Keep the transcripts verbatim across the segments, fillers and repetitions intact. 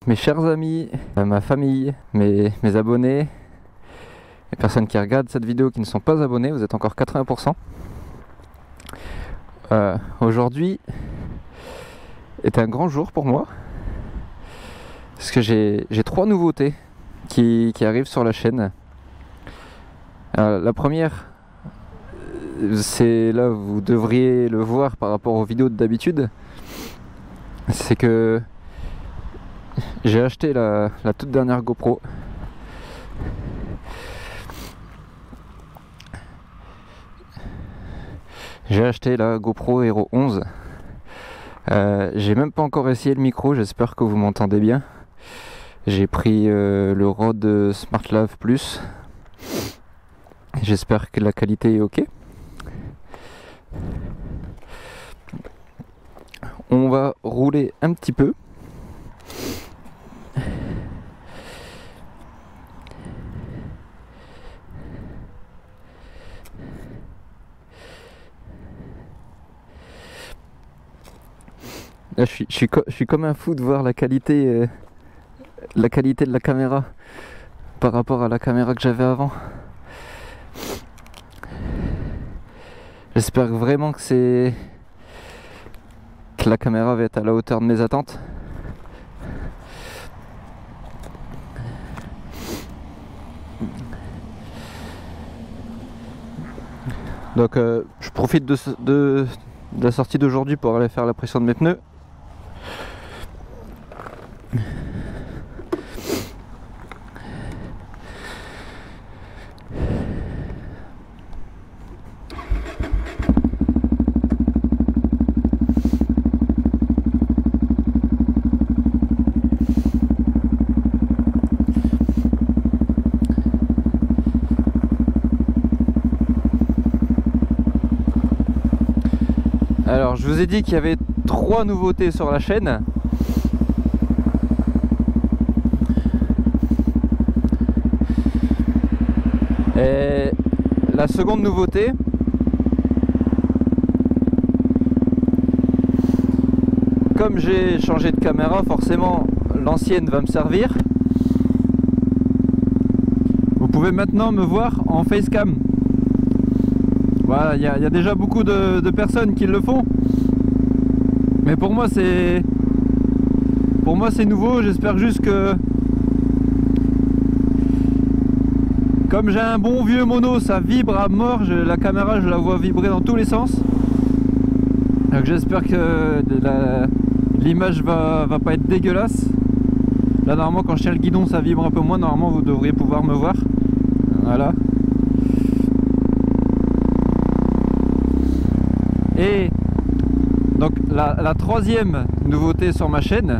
mes chers amis, ma famille, mes, mes abonnés, les personnes qui regardent cette vidéo qui ne sont pas abonnés, vous êtes encore quatre-vingts pour cent. Euh, Aujourd'hui est un grand jour pour moi parce que j'ai trois nouveautés qui, qui arrivent sur la chaîne. Euh, la première, c'est là vous devriez le voir par rapport aux vidéos d'habitude, c'est que j'ai acheté la, la toute dernière GoPro. J'ai acheté la GoPro Hero onze. Euh, j'ai même pas encore essayé le micro, j'espère que vous m'entendez bien. J'ai pris euh, le Rode SmartLav Plus. J'espère que la qualité est ok. On va rouler un petit peu. Là, je suis, je, suis je suis comme un fou de voir la qualité, euh, la qualité de la caméra par rapport à la caméra que j'avais avant. J'espère vraiment que c'est que la caméra va être à la hauteur de mes attentes. Donc euh, je profite de, de, de la sortie d'aujourd'hui pour aller faire la pression de mes pneus. Alors je vous ai dit qu'il y avait trois nouveautés sur la chaîne. Et la seconde nouveauté, comme j'ai changé de caméra, forcément l'ancienne va me servir. Vous pouvez maintenant me voir en facecam. Voilà, il y, y a déjà beaucoup de, de personnes qui le font, mais pour moi c'est pour moi c'est nouveau. J'espère juste que, comme j'ai un bon vieux mono, ça vibre à mort. Je, la caméra, je la vois vibrer dans tous les sens. Donc j'espère que l'image va, va pas être dégueulasse. Là normalement quand je tiens le guidon ça vibre un peu moins. Normalement vous devriez pouvoir me voir. Voilà. Et donc la, la troisième nouveauté sur ma chaîne,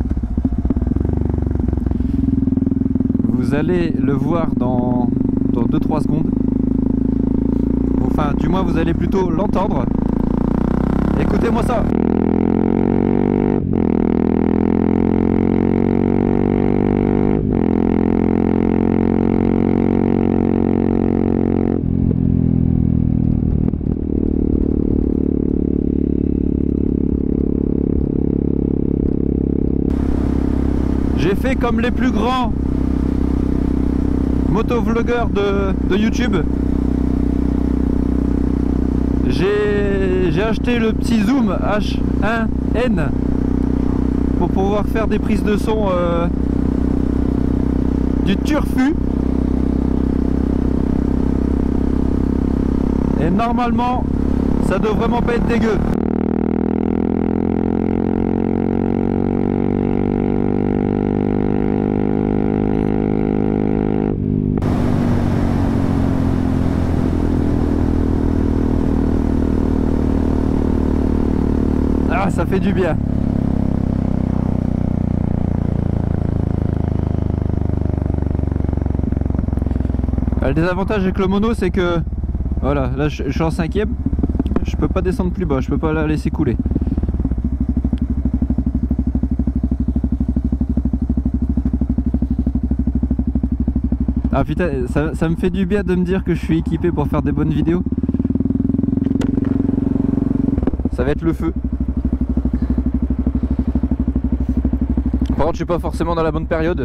vous allez le voir dans, dans deux trois secondes. Enfin du moins vous allez plutôt l'entendre. Écoutez-moi ça. J'ai fait comme les plus grands motovlogueurs de, de YouTube. J'ai acheté le petit zoom H un N pour pouvoir faire des prises de son euh, du turfu. Et normalement, ça doit vraiment pas être dégueu. Ah, ça fait du bien. Le désavantage avec le mono, c'est que voilà, là je, je suis en cinquième, je peux pas descendre plus bas, je peux pas la laisser couler. Ah putain, ça, ça me fait du bien de me dire que je suis équipé pour faire des bonnes vidéos. Ça va être le feu. Par contre je suis pas forcément dans la bonne période.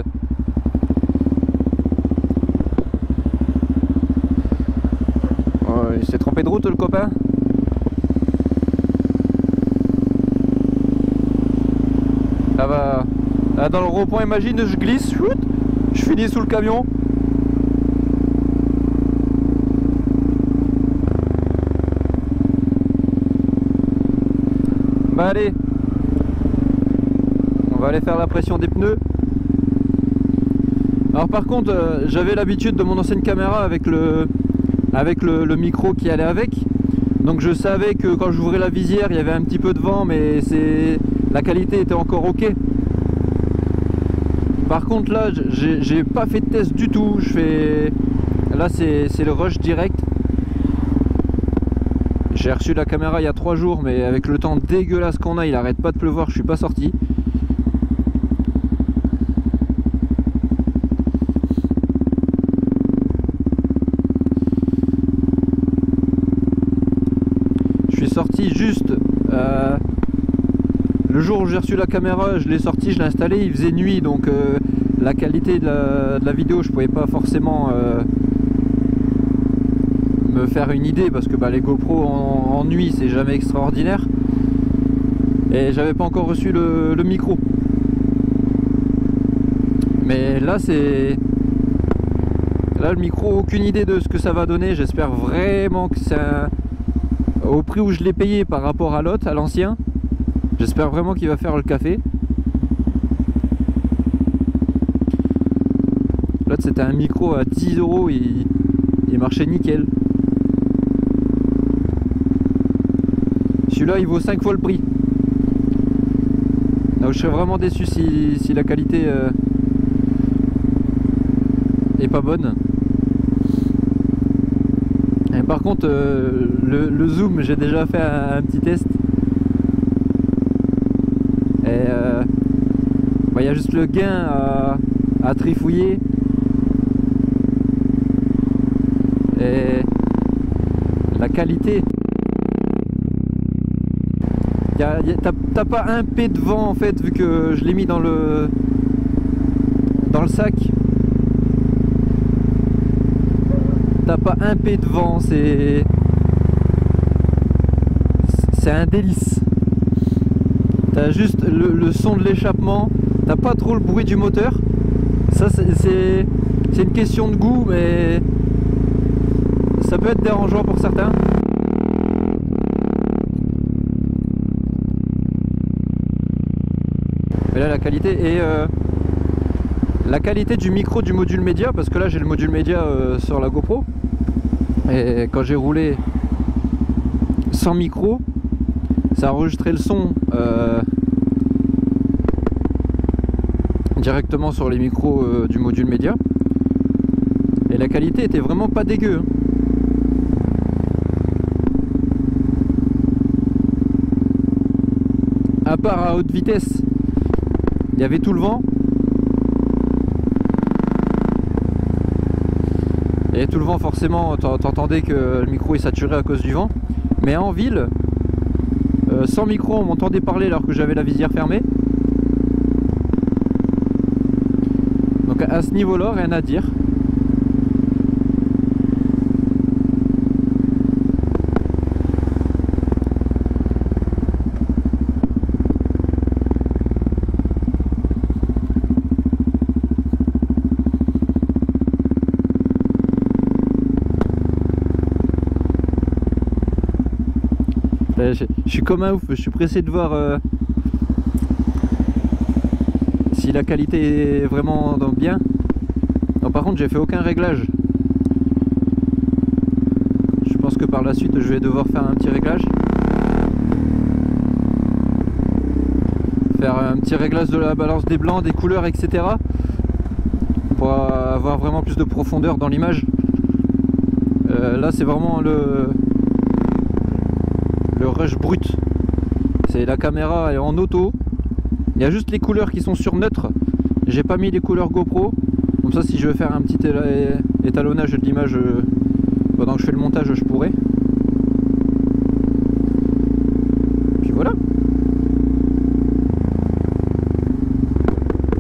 Oh, il s'est trompé de route le copain. Ça va. Là, dans le rond-point, imagine, je glisse, shoot, je finis sous le camion. Bah allez, on va aller faire la pression des pneus. Alors par contre, euh, j'avais l'habitude de mon ancienne caméra avec le avec le, le micro qui allait avec. Donc je savais que quand j'ouvrais la visière, il y avait un petit peu de vent, mais c'est la qualité était encore ok. Par contre là, j'ai pas fait de test du tout. Je fais là, c'est le rush direct. J'ai reçu la caméra il y a trois jours, mais avec le temps dégueulasse qu'on a, il arrête pas de pleuvoir, je suis pas sorti. Je suis sorti juste euh, le jour où j'ai reçu la caméra, je l'ai sorti, je l'ai installé, il faisait nuit, donc euh, la qualité de la, de la vidéo, je pouvais pas forcément euh, me faire une idée, parce que bah, les GoPro en, en nuit c'est jamais extraordinaire, et j'avais pas encore reçu le, le micro. Mais là c'est là le micro, aucune idée de ce que ça va donner. J'espère vraiment que c'est un... au prix où je l'ai payé par rapport à l'autre, à l'ancien, j'espère vraiment qu'il va faire le café. L'autre c'était un micro à dix euros, il, il marchait nickel. Celui-là il vaut cinq fois le prix. Donc je serais vraiment déçu si, si la qualité euh, est pas bonne. Et par contre euh, le, le zoom, j'ai déjà fait un, un petit test. Et euh, bah, y a juste le gain à, à trifouiller. Et la qualité, t'as pas un P de vent en fait, vu que je l'ai mis dans le dans le sac. T'as pas un P de vent, c'est c'est un délice. T'as juste le, le son de l'échappement, t'as pas trop le bruit du moteur. Ça c'est c'est une question de goût, mais ça peut être dérangeant pour certains. Mais là la qualité est euh, la qualité du micro du module média, parce que là j'ai le module média euh, sur la GoPro, et quand j'ai roulé sans micro, ça a enregistré le son euh, directement sur les micros euh, du module média, et la qualité était vraiment pas dégueu. À part à haute vitesse, il y avait tout le vent. Et tout le vent, forcément, t'entendais que le micro est saturé à cause du vent. Mais en ville, euh, sans micro, on m'entendait parler alors que j'avais la visière fermée. Donc à ce niveau-là, rien à dire. Je, je suis comme un ouf, je suis pressé de voir euh, si la qualité est vraiment bien. Non, par contre j'ai fait aucun réglage. Je pense que par la suite je vais devoir faire un petit réglage. Faire un petit réglage de la balance des blancs, des couleurs, et cetera. Pour avoir vraiment plus de profondeur dans l'image. Euh, là c'est vraiment le... le rush brut. C'est la caméra, elle est en auto. Il y a juste les couleurs qui sont sur neutre. J'ai pas mis les couleurs GoPro. Comme ça, si je veux faire un petit étalonnage de l'image pendant que je fais le montage, je pourrais. Puis voilà.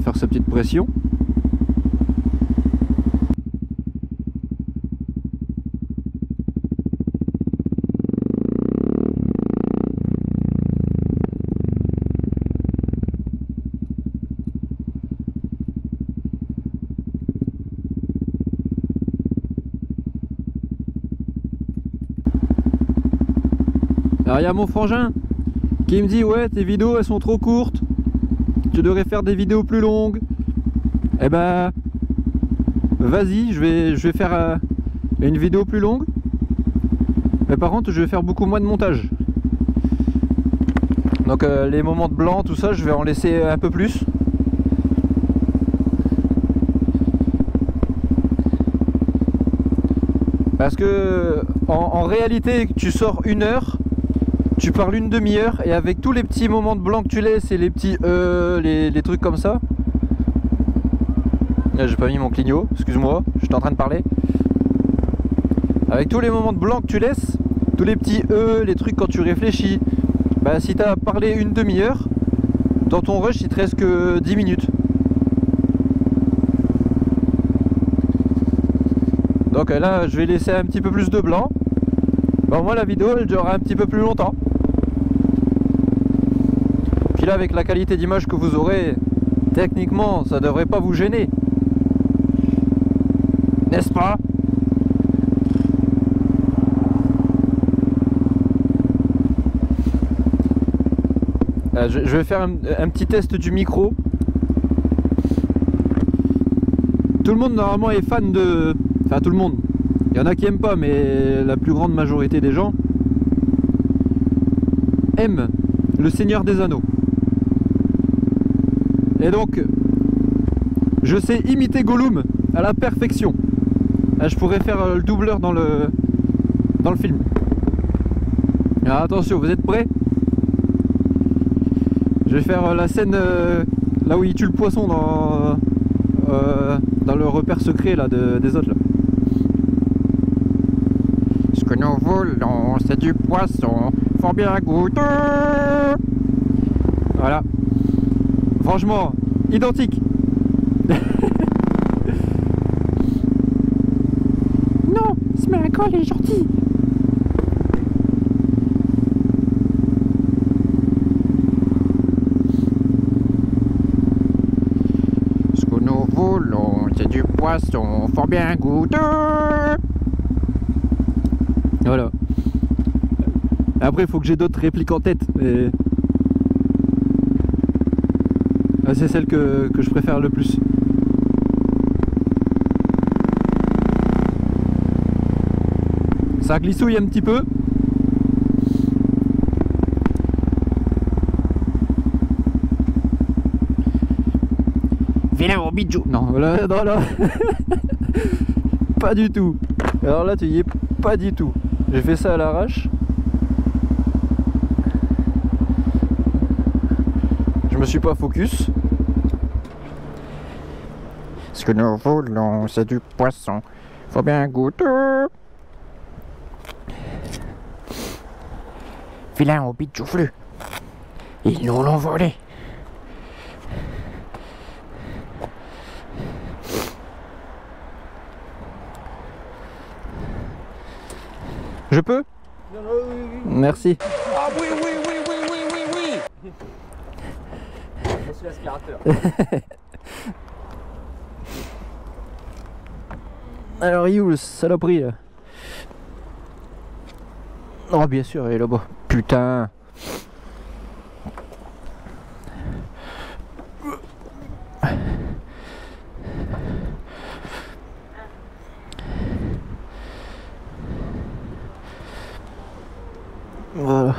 va faire sa petite pression. Alors il y a mon frangin qui me dit ouais, tes vidéos elles sont trop courtes, tu devrais faire des vidéos plus longues. Eh ben vas-y, je vais, je vais faire euh, une vidéo plus longue, mais par contre je vais faire beaucoup moins de montage. Donc euh, les moments de blanc, tout ça, je vais en laisser un peu plus. Parce que en, en réalité, tu sors une heure, tu parles une demi-heure, et avec tous les petits moments de blanc que tu laisses et les petits euh, les, les trucs comme ça. J'ai pas mis mon clignot, excuse-moi, j'étais en train de parler. Avec tous les moments de blanc que tu laisses, tous les petits euh, les trucs quand tu réfléchis, bah si t'as parlé une demi-heure, dans ton rush il te reste que dix minutes. Donc là je vais laisser un petit peu plus de blanc. Bon, moi la vidéo elle durera un petit peu plus longtemps. Puis là avec la qualité d'image que vous aurez, techniquement ça devrait pas vous gêner, n'est-ce pas? euh, je, je vais faire un, un petit test du micro. Tout le monde normalement est fan de... Enfin tout le monde, il y en a qui aiment pas, mais la plus grande majorité des gens aiment le Seigneur des Anneaux. Et donc je sais imiter Gollum à la perfection. Je pourrais faire le doubleur dans le dans le film. Alors attention, vous êtes prêts? Je vais faire la scène euh, là où il tue le poisson dans euh, dans le repère secret là de, des autres là. Ce que nous voulons, c'est du poisson, faut bien goûter. Voilà. Franchement, identique. Non, Sméagol est gentil. Ce que nous voulons, c'est du poisson, faut bien goûter. Voilà. Après, il faut que j'ai d'autres répliques en tête. Mais... ah, c'est celle que, que je préfère le plus. Ça glissouille un petit peu. Vilain au bidjou. Non, là, non, là. Pas du tout. Alors là, tu y es pas du tout. J'ai fait ça à l'arrache. Je me suis pas focus. Ce que nous voulons, c'est du poisson. Faut bien goûter. Vilain au bidjouflu. Ils nous l'ont volé. Je peux? Non, non, oui, oui. Merci. Ah oui, oui, oui, oui, oui, oui, oui. Je suis l'aspirateur. Alors, il est où le saloperie là? Oh, bien sûr, il est là-bas. Putain. Voilà.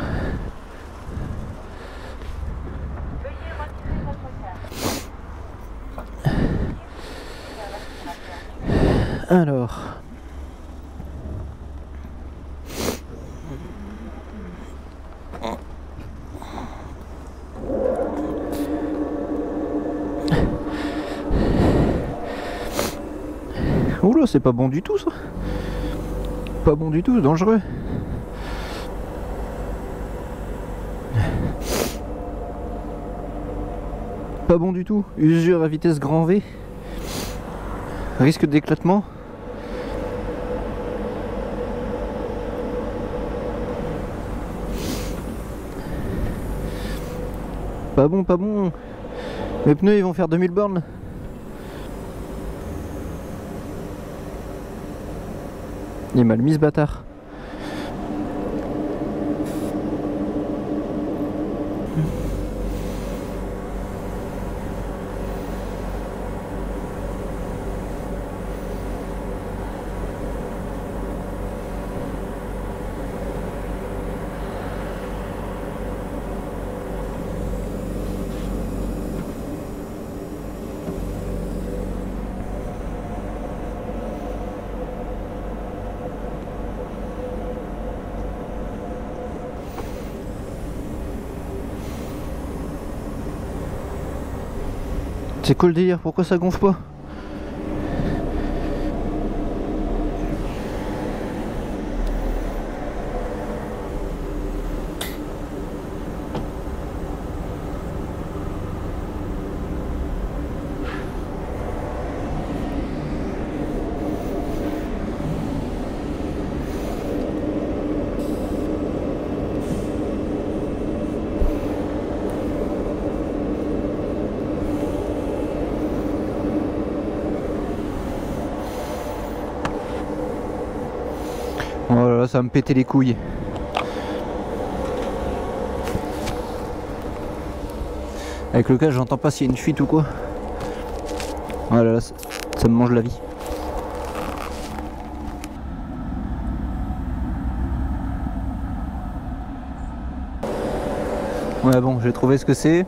Veuillez retirer votre carte. Alors. Oula, c'est pas bon du tout ça. Pas bon du tout, dangereux. Pas bon du tout. Usure à vitesse grand V. Risque d'éclatement. Pas bon, pas bon. Mes pneus ils vont faire deux mille bornes. Il est mal mis ce bâtard. C'est quoi le délire? Pourquoi ça gonfle pas? Oh là là, ça va me péter les couilles. Avec le casque, j'entends pas s'il y a une fuite ou quoi. Oh là là, ça, ça me mange la vie. Ouais bon, j'ai trouvé ce que c'est.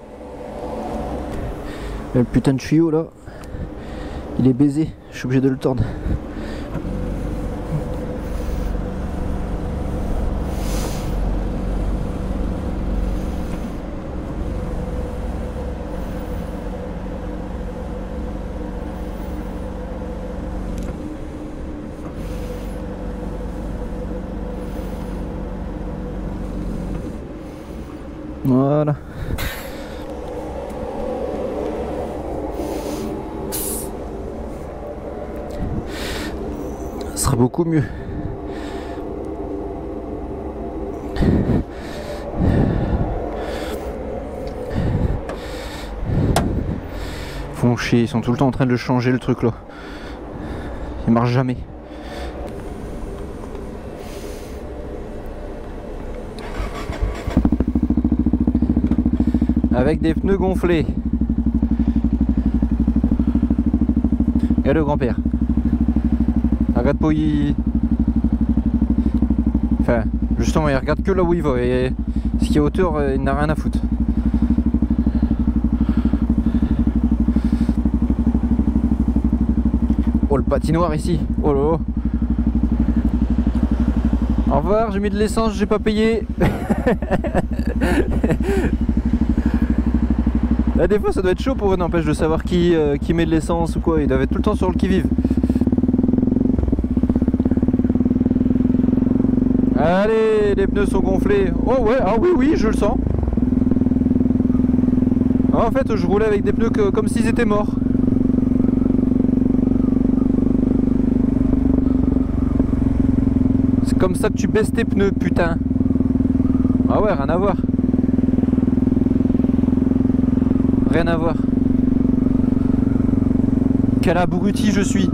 Le putain de tuyau là, il est baisé, je suis obligé de le tordre. Voilà. Ça sera beaucoup mieux. Font chier, ils sont tout le temps en train de changer le truc là. Il marche jamais. Avec des pneus gonflés. Et le grand-père. Regarde pas il... Enfin, justement, il regarde que là où il va. Et ce qui est hauteur, il n'a rien à foutre. Oh, le patinoire ici. Oh là là. Au revoir, j'ai mis de l'essence, j'ai pas payé. Là, des fois ça doit être chaud pour eux, n'empêche, de savoir qui, euh, qui met de l'essence ou quoi. Ils doivent être tout le temps sur le qui-vive. Allez, les pneus sont gonflés. Oh ouais, ah oui, oui, je le sens. Ah, en fait, je roulais avec des pneus que, comme s'ils étaient morts. C'est comme ça que tu baisses tes pneus, putain. Ah ouais, rien à voir. Rien à voir. Quel abruti je suis.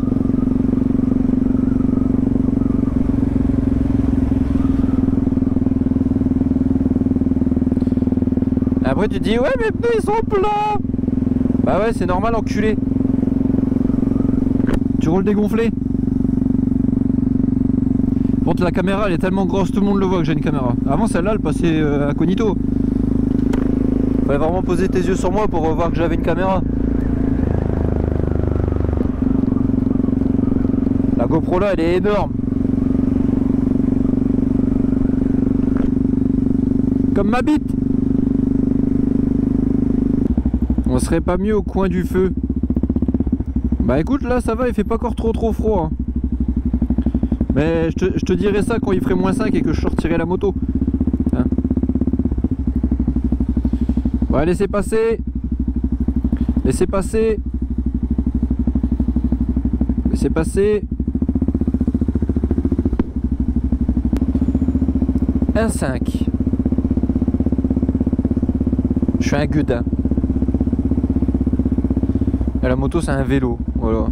Après tu te dis ouais mes pneus ils sont plats. Bah ouais c'est normal enculé. Tu roules dégonflé. Bon la caméra elle est tellement grosse, tout le monde le voit que j'ai une caméra. Avant celle-là elle passait euh, incognito. Fallait vraiment poser tes yeux sur moi pour voir que j'avais une caméra. La GoPro là elle est énorme. Comme ma bite. On serait pas mieux au coin du feu? Bah écoute là ça va, il fait pas encore trop trop froid. Mais je te, je te dirais ça quand il ferait moins cinq et que je sortirais la moto. Hein? On va laisser passer. Laissez passer. Laissez passer. un cinq. Je suis un gudin. Et la moto c'est un vélo. Voilà.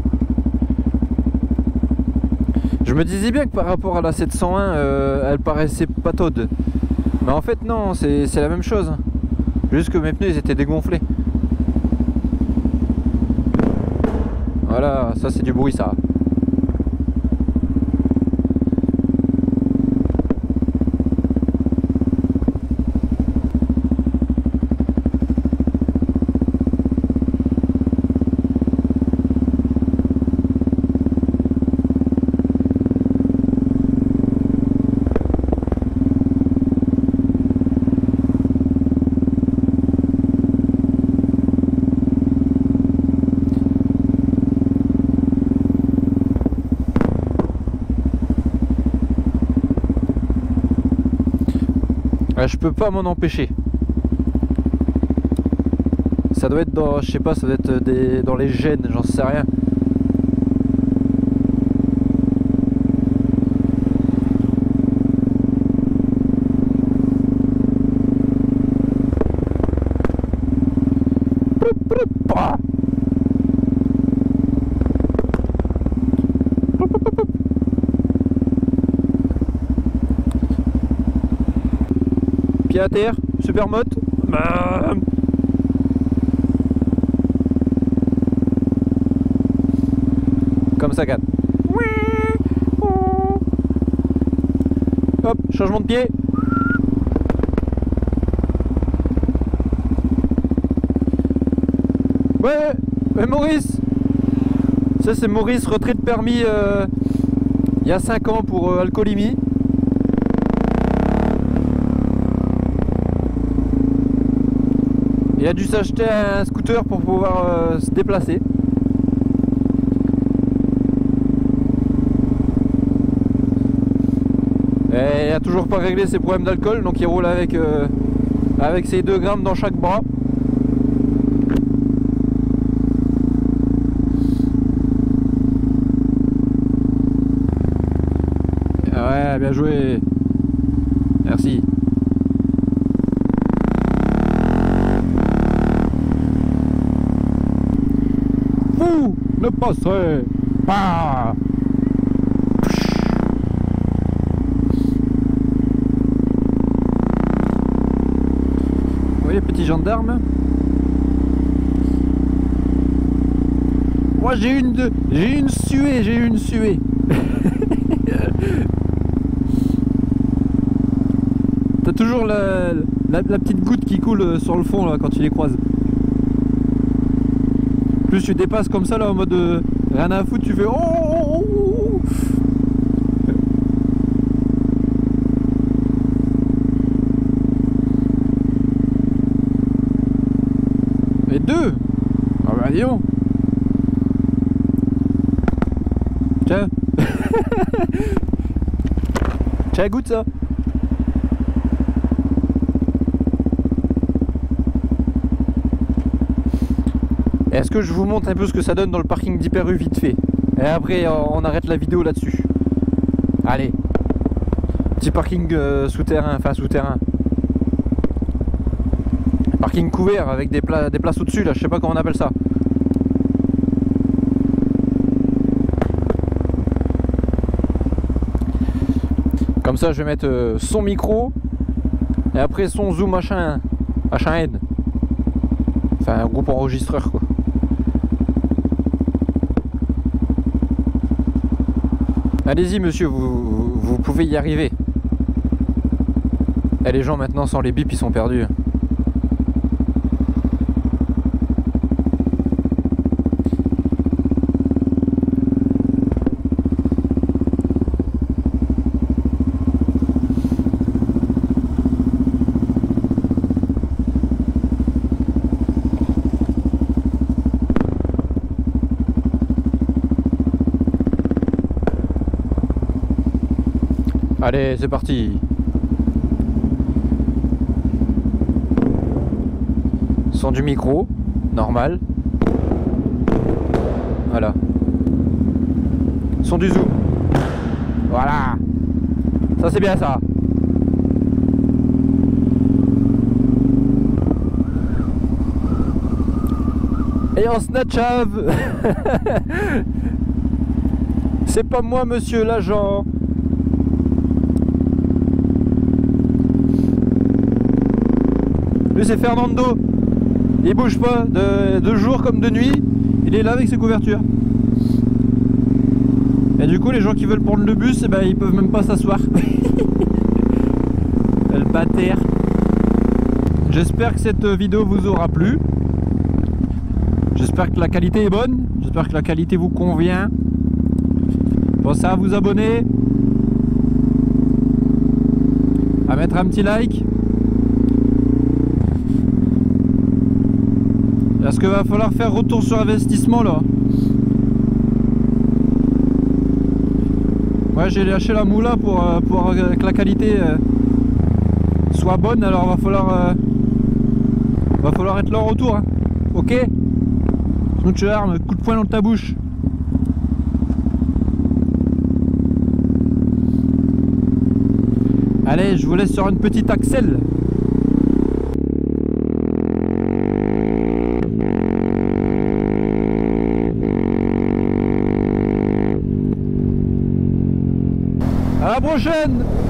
Je me disais bien que par rapport à la sept cent un, euh, elle paraissait pataude. Mais en fait non, c'est la même chose. Juste que mes pneus ils étaient dégonflés. Voilà, ça c'est du bruit ça. Je peux pas m'en empêcher. Ça doit être dans, je sais pas, ça doit être des, dans les gènes, j'en sais rien. Pied à terre, super motte. Bam. Comme ça, gagne. Hop, changement de pied. Ouais, ouais Maurice. Ça c'est Maurice, retrait de permis euh, il y a cinq ans pour euh, alcoolémie. Il a dû s'acheter un scooter pour pouvoir euh, se déplacer. Et il a toujours pas réglé ses problèmes d'alcool, donc il roule avec, euh, avec ses deux grammes dans chaque bras. Ouais, bien joué. Merci. Vous ne passerez pas. Vous voyez les petits gendarmes. Moi j'ai une de... j'ai une suée, j'ai une suée. T'as toujours la, la, la petite goutte qui coule sur le fond là quand tu les croises. Plus tu dépasses comme ça là en mode euh, rien à foutre, tu fais oh, oh, oh, oh. Et deux. Ah bah dis donc. Tiens. Tiens, goûte ça. Est-ce que je vous montre un peu ce que ça donne dans le parking d'Hyper U vite fait? Et après on arrête la vidéo là-dessus. Allez. Petit parking euh, souterrain, enfin souterrain. Parking couvert avec des, pla des places au-dessus là, je sais pas comment on appelle ça. Comme ça je vais mettre euh, son micro et après son zoom machin H un N. Enfin un groupe enregistreur quoi. Allez-y monsieur, vous, vous pouvez y arriver. Et les gens maintenant sans les bips ils sont perdus. Allez, c'est parti. Son du micro. normal. Voilà. Son du zoom. Voilà. Ça c'est bien ça. Et en snatchave. C'est pas moi monsieur l'agent. Lui c'est Fernando. Il bouge pas de, de jour comme de nuit. Il est là avec ses couvertures. Et du coup les gens qui veulent prendre le bus, eh ben, ils peuvent même pas s'asseoir. Le bâtard. J'espère que cette vidéo vous aura plu. J'espère que la qualité est bonne. J'espère que la qualité vous convient. Pensez à vous abonner, à mettre un petit like. Est-ce qu'il va falloir faire retour sur investissement là? Ouais, j'ai lâché la moula pour, pour que la qualité euh, soit bonne, alors va falloir euh, va falloir être là en retour, hein. Ok? Sinon tu armes, coup de poing dans ta bouche. Allez, je vous laisse sur une petite axelle. À la prochaine!